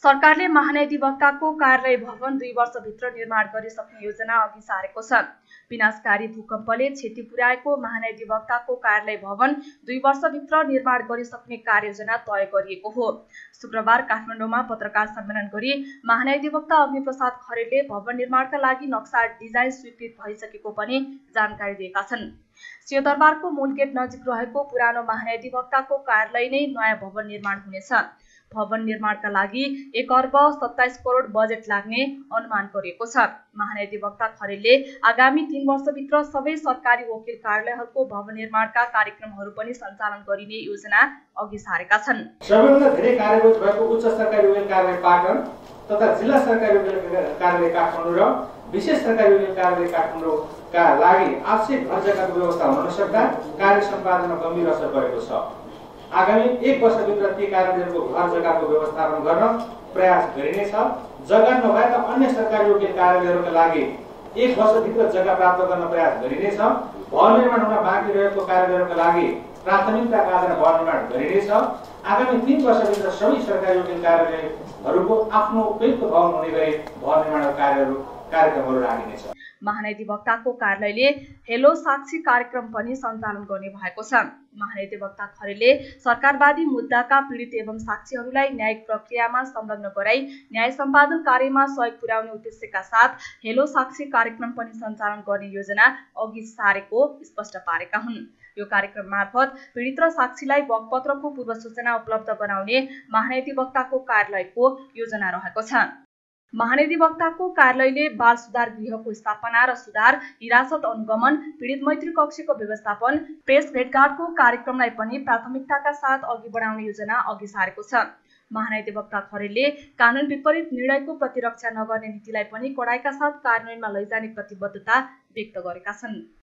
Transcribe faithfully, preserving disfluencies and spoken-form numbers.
सरकारले महाधिवक्ताको कार्यालय भवन दुई वर्षभित्र निर्माण गरिसक्ने योजना अघि सारेको छ। विनाशकारी भूकम्पले क्षति पुर्याएको महाधिवक्ताको कार्यालय भवन दुई वर्षभित्र निर्माण गरिसक्ने कार्ययोजना तय गरिएको हो। शुक्रबार काठमाडौँमा पत्रकार सम्मेलन गरी महाधिवक्ता अग्निप्रसाद खरेलले भवन निर्माणका लागि नक्सा डिजाइन स्वीकृत भइसकेको पनि जानकारी दिएका छन्। सिंहदरबारको मूल गेट नजिक रहेको पुरानो महाधिवक्ताको कार्यालय नै नयाँ भवन निर्माण हुनेछ। भवन निर्माणका लागि एक अर्ब सत्ताइस करोड बजेट लाग्ने अनुमान गरिएको छ। महाधिवक्ता खरेलले आगामी तीन वर्षभित्र सबै सरकारी वकिल कार्यालयहरूको भवन निर्माणका कार्यक्रमहरू पनि सञ्चालन गरिने योजना अघि सारेका छन्। सबैभन्दा धेरै कार्यरत भएको उच्च सरकारी वकिल कार्यालय पाटन तथा जिल्ला सरकारी वकिल कार्यालय काठमाडौँ र विशेष सरकारी वकिल कार्यालय काठमाडौँका लागि आवश्यक घर जग्गाको व्यवस्था हुन नसक्दा कार्य सम्पादनमा गम्भीर असर परेको छ। आगामी एक वर्षभित्र ती कार्यालयहरूको घर जग्गाको व्यवस्थापन गर्न प्रयास गरिनेछ। जग्गा नभएका अन्य सरकारी वकिल कार्यालयहरूका लागि एक वर्षभित्र जग्गा प्राप्त गर्न प्रयास गरिनेछ। भवन निर्माण हुन बाँकी रहेको कार्यालयहरूका लागि प्राथमिकताका आधारमा भवन निर्माण गरिनेछ। आगामी तीन वर्षभित्र सबै सरकारी वकिल कार्यालयहरूको आफ्नो उपयुक्त भवन हुने गरी भवन निर्माण कार्यहरू कार्यक्रमहरू राखिनेछ। महाधिवक्ताको कार्यालयले हेलो साक्षी कार्यक्रम पनि सञ्चालन गर्ने भएको छ। महाधिवक्ता खरेलले सरकारवादी मुद्दाका पीडित एवं साक्षीहरूलाई न्यायिक प्रक्रियामा संलग्न गराई न्याय सम्पादन कार्यमा सहयोग पुर्याउने उद्देश्यका साथ हेलो साक्षी कार्यक्रम पनि सञ्चालन गर्ने योजना अघि सारेको स्पष्ट पारेका हुन्। यो कार्यक्रम मार्फत पीडित र साक्षीलाई बकपत्रको पूर्व सूचना उपलब्ध गराउने महाधिवक्ताको कार्यालयको योजना रहेको छ। महाधिवक्ताको कार्यालयले बाल सुधार गृहको स्थापना र सुधार, हिरासत अनुगमन, पीडित मैत्री कक्षको व्यवस्थापन, प्रेस भेटघाटको कार्यक्रमलाई पनि प्राथमिकताका साथ अघि बढाउने योजना अघि सारेको छ। महाधिवक्ता खरेलले कानून विपरीत निर्णयको प्रतिरक्षा नगर्ने नीतिलाई पनि कडाइका साथ कार्यान्वयनमा लैजाने प्रतिबद्धता व्यक्त गरेका छन्।